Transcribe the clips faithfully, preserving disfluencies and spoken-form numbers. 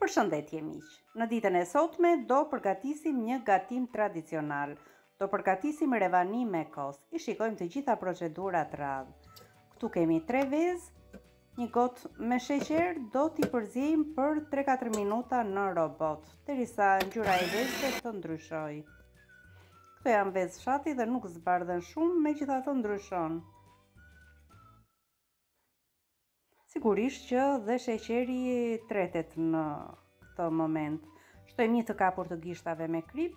Përshëndetje miq! Në ditën e sotme do përgatisim një gatim tradicional. Do përgatisim revani me kos. I shikojmë të gjitha procedurat radhë. Këtu kemi tre vezë, një gotë me sheqer, do t'i përziejmë për tre katër minuta në robot, derisa ngjyra e vezëve të ndryshojë. Këto janë vezë fshati dhe nuk zbardhen shumë, megjithatë ndryshon. Sigurisht që dhe sheqeri tretet në këtë moment. Shtojmë një të kapur të gishtave me krip.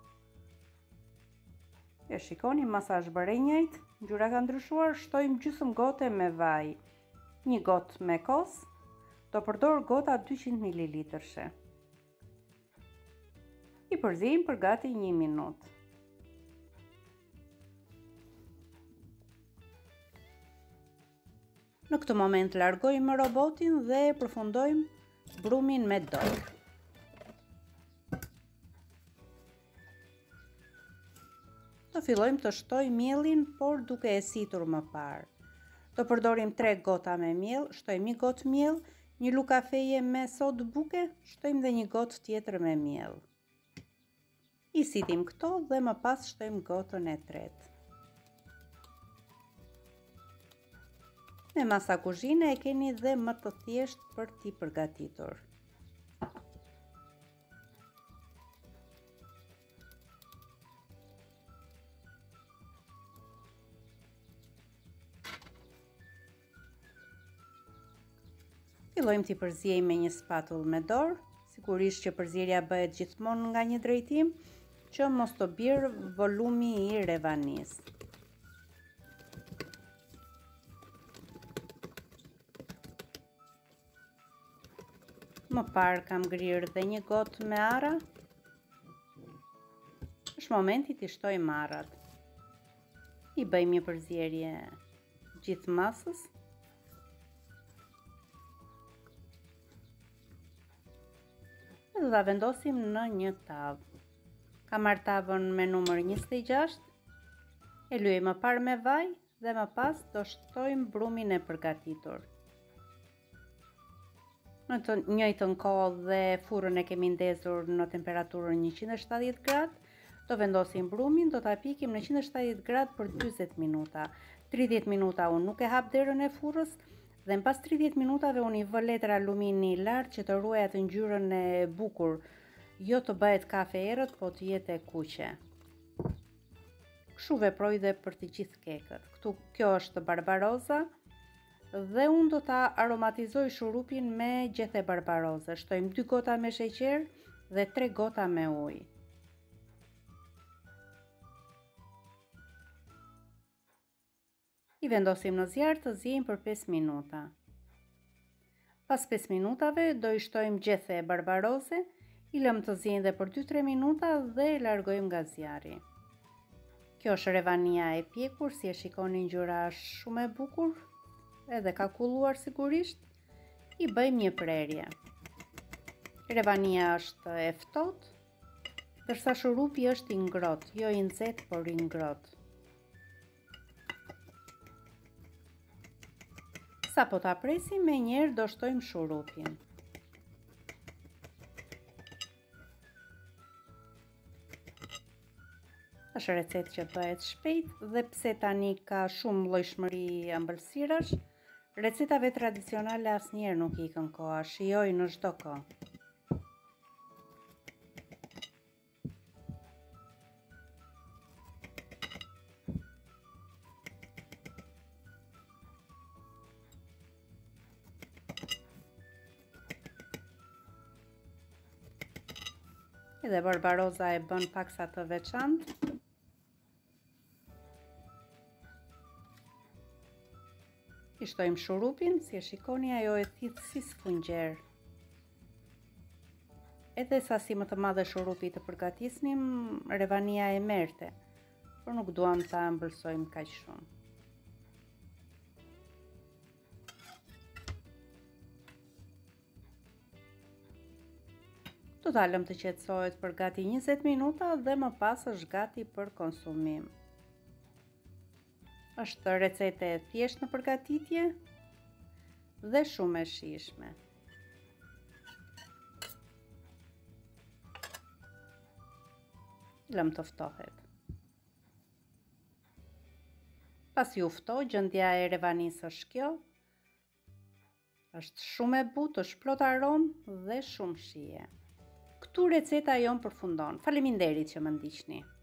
E shikoni, masa është bërë e njëjtë, ngjyra ka ndryshuar. Shtojmë gjysmë gote me vaj, një gotë me kos. Do përdor gota dyqind mililitrëshe. I përziejmë për gati një minutë. Në këtë moment largojmë robotin dhe përfundojmë brumin me dorë. Do fillojmë të shtojmë mielin, por duke e situr më parë. Do përdorim tre gota me miell, shtojmë një gotë miell, një lugë kafeje me sodë buke, shtojmë dhe një gotë tjetër me miell. I sitim këto dhe më pas shtojmë gotën e tretë. Me masa kuzhine e keni dhe më të thjesht për t'i përgatitur. Fillojmë t'i përziejmë me një spatull me dorë, sigurisht që përzierja bëhet gjithmonë nga një drejtim, që mos të bjerë volumi i revanisë. Më parë kam ngrirë dhe një gotë me arra. Është momenti t'i shtojmë arrat. I bëjmë një përzierje gjithë masës. Dhe do ta vendosim në një tavë. Kam marrë tavën me numër njëzet e gjashtë. E lyej më parë me vaj dhe më pas do shtojmë brumin e përgatitur. Në të njëjtën kohë dhe furrën e kemi ndezur në temperaturën njëqind e shtatëdhjetë gradë, do vendosim brumin, do ta pikim në njëqind e shtatëdhjetë gradë për njëzet minuta. tridhjetë minuta unë nuk e hap derën e furrës dhe në pas tridhjetë minutave unë i vë letër alumini lart që të ruaj atë ngjyrën e bukur, jo të bëhet kafe errët, po të jetë e kuqe. Kështu veproj dhe për të gjithë kekët. Këtu kjo është barbaroza. Dhe unë do ta aromatizoj shurupin me gjethe barbaroze. Shtojmë dy gota me sheqer dhe tre gota me ujë. I vendosim në zjarr të ziejnë për pesë minuta. Pas pesë minutave do i shtojmë gjethe barbaroze, i lëm të ziejnë dhe për dy tre minuta dhe e largojmë nga zjarri. Kjo është revania e pjekur, si e shikoni ngjyra është shumë e bukur. Edhe ka kulluar sigurisht. I bëjmë një prerje. Revania është e ftohtë, ndërsa shurupi është i ngrohtë, jo i nxehtë, por i ngrohtë. Sa po ta presim, me njerë do shtojmë shurupin. Është recetë që bëhet shpejt dhe pse tani ka shumë llojshmëri ëmbëlsirash, recetave tradicionale asnjëherë nuk i ikën koha, shijoj në çdo kohë. Edhe barbaroza e bën paksa të veçantë. I shtojmë shurupin, si e shikoni ajo e thithë si sfungjer. Edhe sasi më të madhe shurupi të përgatisnim, revania e merte, por nuk duam ta ëmbëlsojmë kaq shumë. Do ta lëm të qetësohet për gati njëzet minuta dhe më pas është gati për konsumim. Është recete e thjeshtë në përgatitje dhe shumë e shijshme. lëm të ftohet. Pasi u ftoi, gjendja e revanisë është kjo. Është shumë e butë, është plot aromë dhe shumë shije. Këtu receta jon përfundon. Faleminderit që më ndiqni.